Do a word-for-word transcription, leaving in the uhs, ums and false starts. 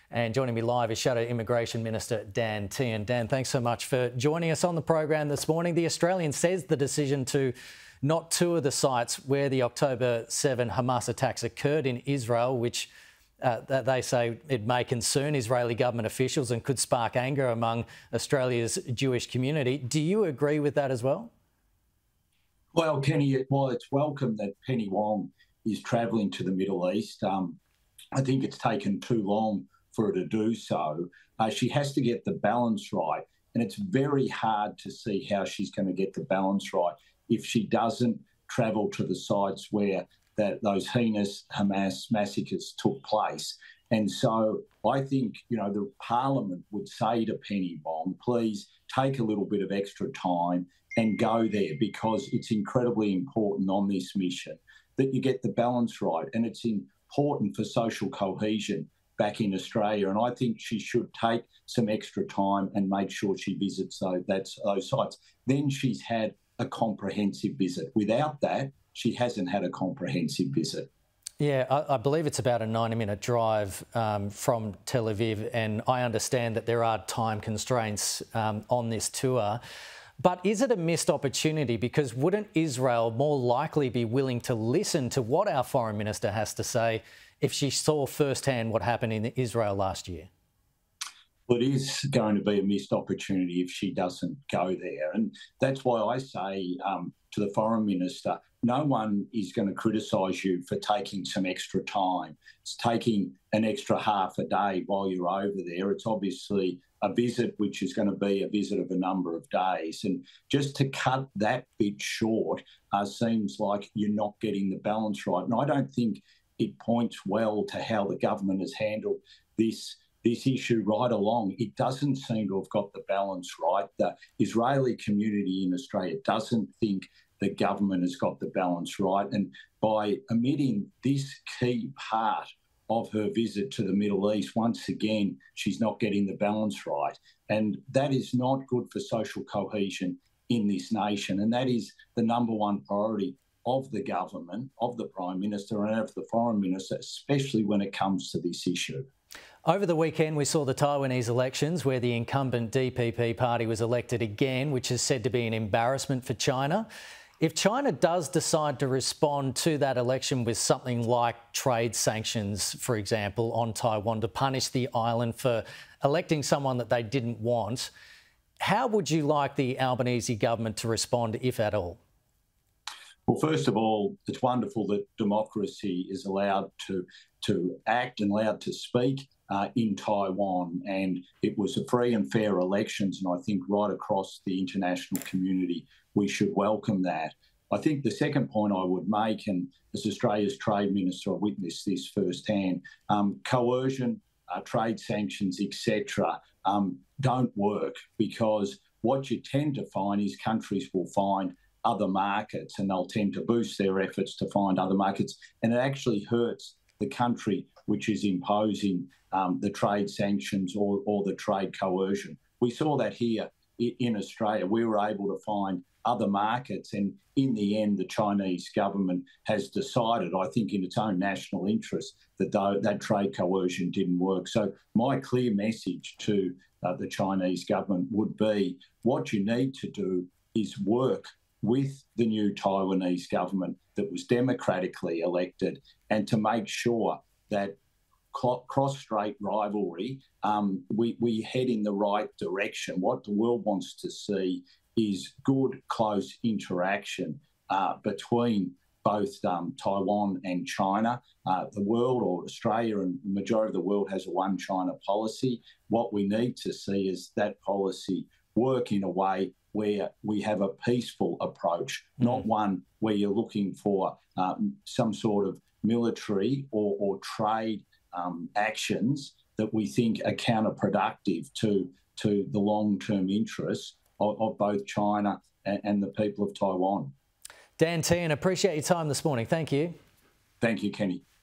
And joining me live is Shadow Immigration Minister Dan Tehan. Dan, thanks so much for joining us on the program this morning. The Australian says the decision to not tour the sites where the October seventh Hamas attacks occurred in Israel, which uh, they say it may concern Israeli government officials and could spark anger among Australia's Jewish community. Do you agree with that as well? Well, Kenny, while it's welcome that Penny Wong is travelling to the Middle East, um, I think it's taken too long for her to do so. Uh, she has to get the balance right, and it's very hard to see how she's going to get the balance right if she doesn't travel to the sites where that those heinous Hamas massacres took place. And so I think, you know, the Parliament would say to Penny Wong, please take a little bit of extra time and go there, because it's incredibly important on this mission that you get the balance right. And it's important for social cohesion back in Australia. And I think she should take some extra time and make sure she visits those, that's, those sites. Then she's had a comprehensive visit. Without that, she hasn't had a comprehensive visit. Yeah, I, I believe it's about a ninety minute drive um, from Tel Aviv, and I understand that there are time constraints um, on this tour. But is it a missed opportunity? Because wouldn't Israel more likely be willing to listen to what our Foreign Minister has to say if she saw firsthand what happened in Israel last year? Well, it is going to be a missed opportunity if she doesn't go there. And that's why I say um, to the Foreign Minister, no one is going to criticise you for taking some extra time. It's taking an extra half a day while you're over there. It's obviously a visit which is going to be a visit of a number of days. And just to cut that bit short uh, seems like you're not getting the balance right. And I don't think it points well to how the government has handled this this issue right along. It doesn't seem to have got the balance right. The Israeli community in Australia doesn't think the government has got the balance right. And by omitting this key part of her visit to the Middle East, once again, she's not getting the balance right. And that is not good for social cohesion in this nation. And that is the number one priority of the government, of the Prime Minister and of the Foreign Minister, especially when it comes to this issue. Over the weekend, we saw the Taiwanese elections where the incumbent D P P party was elected again, which is said to be an embarrassment for China. If China does decide to respond to that election with something like trade sanctions, for example, on Taiwan to punish the island for electing someone that they didn't want, how would you like the Albanese government to respond, if at all? Well, first of all, it's wonderful that democracy is allowed to, to act and allowed to speak uh, in Taiwan. And it was a free and fair elections. And I think right across the international community, we should welcome that. I think the second point I would make, and as Australia's Trade Minister, I witnessed this firsthand, um, coercion, uh, trade sanctions, et cetera, um, don't work, because what you tend to find is countries will find other markets and they'll tend to boost their efforts to find other markets. And it actually hurts the country which is imposing um, the trade sanctions or, or the trade coercion. We saw that here in Australia. We were able to find other markets, and in the end, the Chinese government has decided, I think in its own national interest, that that trade coercion didn't work. So my clear message to uh, the Chinese government would be, what you need to do is work with the new Taiwanese government that was democratically elected, and to make sure that cross-strait rivalry, um, we, we head in the right direction. What the world wants to see is good, close interaction uh, between both um, Taiwan and China. Uh, the world, or Australia and the majority of the world, has a one China policy. What we need to see is that policy work in a way where we have a peaceful approach, mm. not one where you're looking for um, some sort of military or, or trade um, actions that we think are counterproductive to, to the long-term interests of, of both China and, and the people of Taiwan. Dan Tehan, appreciate your time this morning. Thank you. Thank you, Kenny.